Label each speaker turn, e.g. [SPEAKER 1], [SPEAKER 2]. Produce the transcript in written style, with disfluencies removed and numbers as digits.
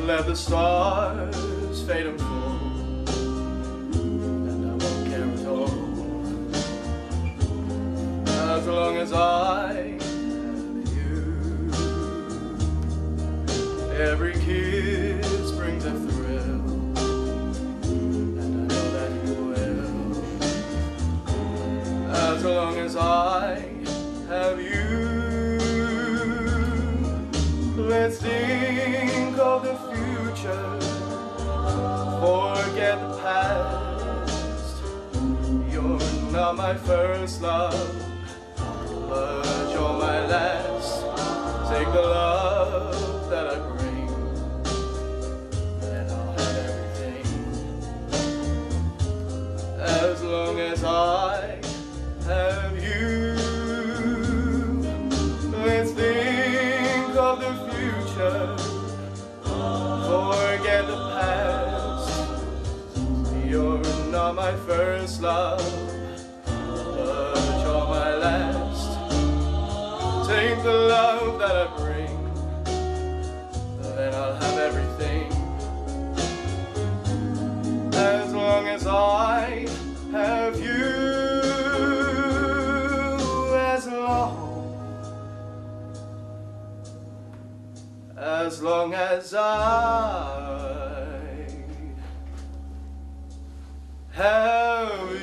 [SPEAKER 1] let the stars fade and fall, and I won't care at all, as long as I have you. Every kiss brings a thrill, and I know that you will, as long as I have you. Let's think of the future, forget the past. You're not my first love, but you're my last. Take the love that I bring, and I'll have everything, as long as I have you. Let's think of the future, forget the past. You're not my first love, but you're my last. Take the love that I bring, then I'll have everything, as long as I have you. As long as I have